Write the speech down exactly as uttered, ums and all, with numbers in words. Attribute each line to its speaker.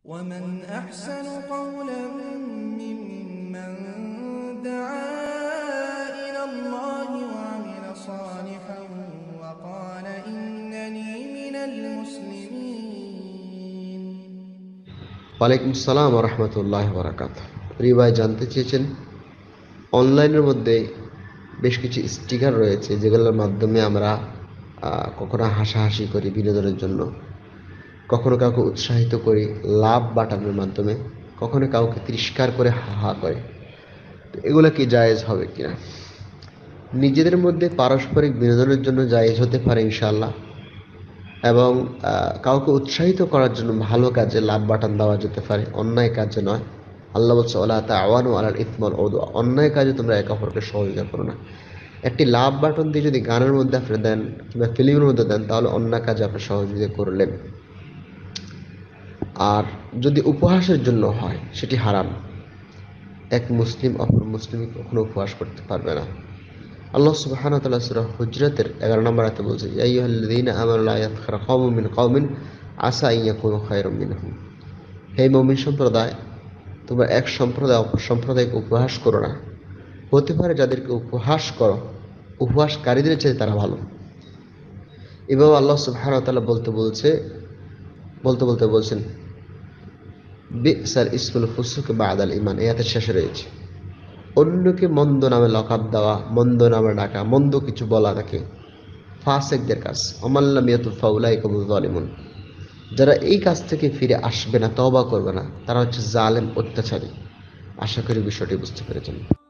Speaker 1: ومن أحسن قولا ممن دعا إلى الله وعمل صالحا وقال إنني من المسلمين।
Speaker 2: ওয়ালাইকুম আসসালাম ওয়া রাহমাতুল্লাহি ওয়া বারাকাতুহু। প্রিয় ভাই, জানতে চেয়েছেন অনলাইনের মধ্যে বেশ কিছু স্টিকার রয়েছে যেগুলোর মাধ্যমে আমরা কখনো হাসাহাসি করি বিনোদনের জন্য, কখনো কাউকে উৎসাহিত করি লাভ বাটানোর মাধ্যমে, কখনো কাউকে তিরস্কার করে হা হা করে। তো এগুলো কি জায়েজ হবে কিনা? নিজেদের মধ্যে পারস্পরিক বিনোদনের জন্য জায়েজ হতে পারে ইনশাআল্লাহ, এবং কাউকে উৎসাহিত করার জন্য ভালো কাজে লাভ বাটন দেওয়া যেতে পারে, অন্যায় কাজে নয়। আল্লাহ বলছে ওয়ালা তাআওয়ানু আলাল ইসমি ওয়াল উদওয়ান, অন্যায় কাজে তোমরা একে অপরকে সহযোগিতা করো না। একটি লাভ বাটন দিয়ে যদি গানের মধ্যে আপনি দেন কিংবা ফিল্মের মধ্যে দেন তাহলে অন্যায় কাজে আপনি সহযোগিতা করলেন। আর যদি উপহাসের জন্য হয় সেটি হারাম। এক মুসলিম অপর মুসলিমকে কখনো উপহাস করতে পারবে না। আল্লাহ সুবহানাহু ওয়া তাআলা সূরা হুজরাতের এগারো নম্বর আয়াতে বলছে, ইয়া আইয়ুহাল্লাযীনা আমানু লা ইয়াসখার কওমুম মিন কওমিন আসা আন ইয়াকুনু খায়রাম মিনহুম। হে মুমিন সম্প্রদায়, তোমরা এক সম্প্রদায় অপর সম্প্রদায়কে উপহাস করো না। হতে পারে যাদেরকে উপহাস করো উপহাসকারীদের চেয়ে তারা ভালো। এভাবে আল্লাহ সুবহানাহু ওয়া তাআলা বলতে বলছে বলতে বলতে বলছেন বিসাল ইসমুল ফুসুক বাদাল ঈমান। এই আয়াতের শেষে রয়েছে অন্যকে মন্দ নামে লকাব দেওয়া, মন্দ নামে ডাকা, মন্দ কিছু বলা তাকে ফাসিকদের কাজ। অমাল্লাম ইয়াতুব ফাউলাইকা হুমুজ জালিমুন। যারা এই কাজ থেকে ফিরে আসবে না, তওবা করবে না, তারা হচ্ছে জালেম, অত্যাচারী। আশা করি বিষয়টি বুঝতে পেরেছেন।